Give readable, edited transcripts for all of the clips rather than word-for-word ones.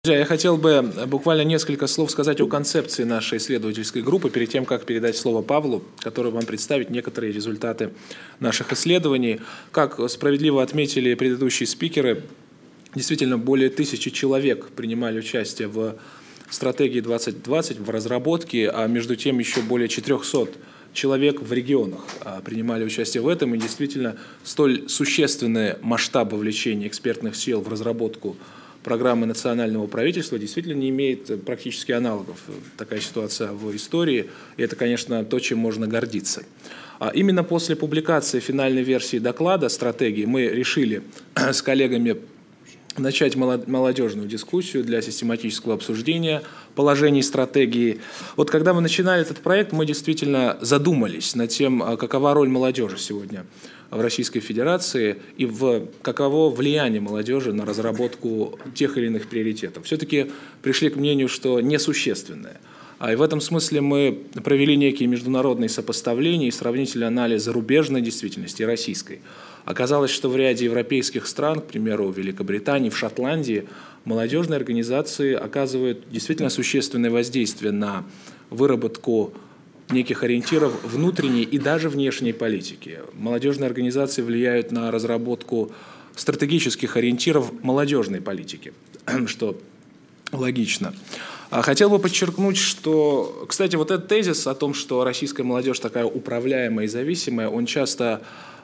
Я хотел бы буквально несколько слов сказать о концепции нашей исследовательской группы, перед тем, как передать слово Павлу, который вам представит некоторые результаты наших исследований. Как справедливо отметили предыдущие спикеры, действительно более 1000 человек принимали участие в стратегии 2020, в разработке, а между тем еще более 400 человек в регионах принимали участие в этом, и действительно столь существенные масштабы вовлечения экспертных сил в разработку программы национального правительства действительно не имеет практически аналогов. Такая ситуация в истории, и это, конечно, то, чем можно гордиться. Именно после публикации финальной версии доклада стратегии мы решили с коллегами начать молодежную дискуссию для систематического обсуждения положений стратегии. Вот когда мы начинали этот проект, мы действительно задумались над тем, какова роль молодежи сегодня в Российской Федерации и каково влияние молодежи на разработку тех или иных приоритетов. Все-таки пришли к мнению, что несущественное. И в этом смысле мы провели некие международные сопоставления и сравнительный анализ зарубежной действительности и российской. Оказалось, что в ряде европейских стран, к примеру, в Великобритании, в Шотландии, молодежные организации оказывают действительно существенное воздействие на выработку неких ориентиров внутренней и даже внешней политики. Молодежные организации влияют на разработку стратегических ориентиров молодежной политики, что логично. Хотел бы подчеркнуть, что, кстати, вот этот тезис о том, что российская молодежь такая управляемая и зависимая, он часто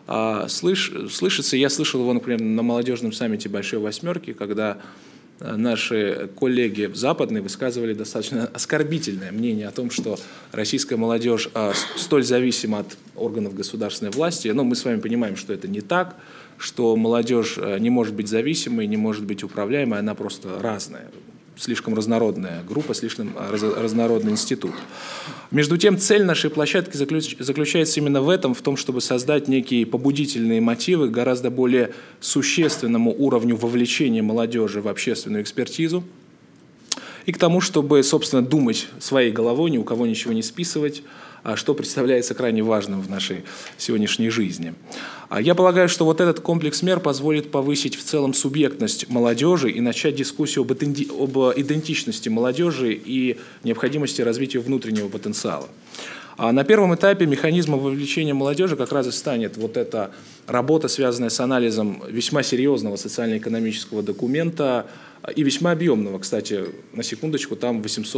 слышится. Я слышал его, например, на молодежном саммите Большой Восьмерки, когда наши коллеги западные высказывали достаточно оскорбительное мнение о том, что российская молодежь столь зависима от органов государственной власти. Но мы с вами понимаем, что это не так, что молодежь не может быть зависимой, не может быть управляемой, она просто разная. Слишком разнородная группа, слишком разнородный институт. Между тем, цель нашей площадки заключается именно в этом, в том, чтобы создать некие побудительные мотивы к гораздо более существенному уровню вовлечения молодежи в общественную экспертизу и к тому, чтобы, собственно, думать своей головой, ни у кого ничего не списывать, что представляется крайне важным в нашей сегодняшней жизни. Я полагаю, что вот этот комплекс мер позволит повысить в целом субъектность молодежи и начать дискуссию об идентичности молодежи и необходимости развития внутреннего потенциала. На первом этапе механизмом вовлечения молодежи как раз и станет вот эта работа, связанная с анализом весьма серьезного социально-экономического документа и весьма объемного, кстати, на секундочку, там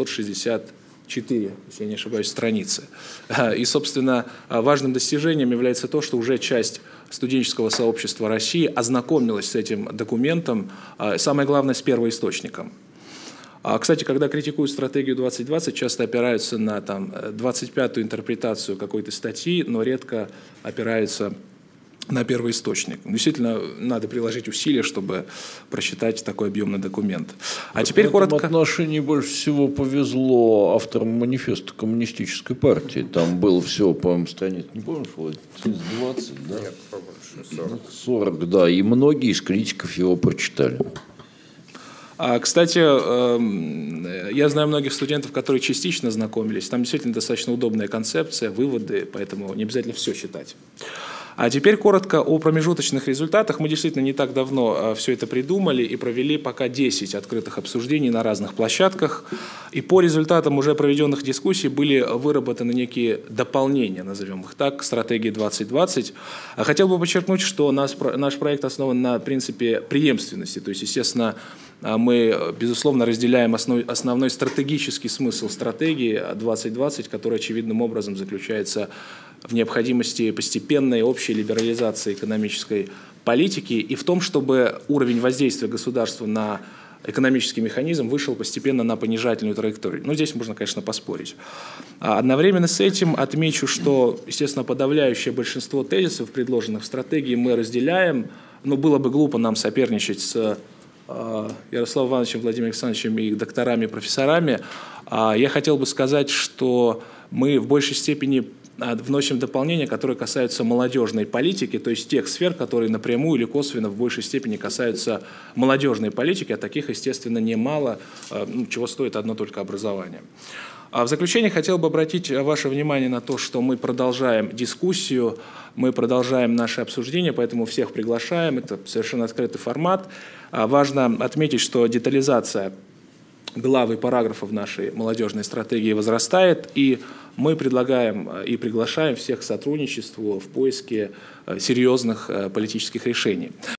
864, если я не ошибаюсь, страницы. И, собственно, важным достижением является то, что уже часть студенческого сообщества России ознакомилась с этим документом, самое главное, с первоисточником. Кстати, когда критикуют стратегию 2020, часто опираются на 25-ю интерпретацию какой-то статьи, но редко опираются на первоисточник. Действительно, надо приложить усилия, чтобы прочитать такой объемный документ. А теперь коротко. В этом отношении больше всего повезло авторам манифеста Коммунистической партии. Там было всего, по-моему, страниц, не помнишь, 20, да? Нет, по-моему, 40, да. И многие из критиков его прочитали. Кстати, я знаю многих студентов, которые частично знакомились. Там действительно достаточно удобная концепция, выводы, поэтому не обязательно все читать. А теперь коротко о промежуточных результатах. Мы действительно не так давно все это придумали и провели пока 10 открытых обсуждений на разных площадках. И по результатам уже проведенных дискуссий были выработаны некие дополнения, назовем их так, к стратегии 2020. Хотел бы подчеркнуть, что наш проект основан на принципе преемственности. То есть, естественно, мы, безусловно, разделяем основной стратегический смысл стратегии 2020, который очевидным образом заключается в необходимости постепенной общей либерализации экономической политики и в том, чтобы уровень воздействия государства на экономический механизм вышел постепенно на понижательную траекторию. Но здесь можно, конечно, поспорить. Одновременно с этим отмечу, что, естественно, подавляющее большинство тезисов, предложенных в стратегии, мы разделяем, но было бы глупо нам соперничать с Ярославом Ивановичем, Владимиром Александровичем и докторами, профессорами. Я хотел бы сказать, что мы в большей степени вносим дополнения, которые касаются молодежной политики, то есть тех сфер, которые напрямую или косвенно в большей степени касаются молодежной политики, а таких, естественно, немало, чего стоит одно только образование. В заключение хотел бы обратить ваше внимание на то, что мы продолжаем дискуссию, мы продолжаем наше обсуждение, поэтому всех приглашаем, это совершенно открытый формат. Важно отметить, что детализация глав и параграфов нашей молодежной стратегии возрастает, и мы предлагаем и приглашаем всех к сотрудничеству в поиске серьезных политических решений.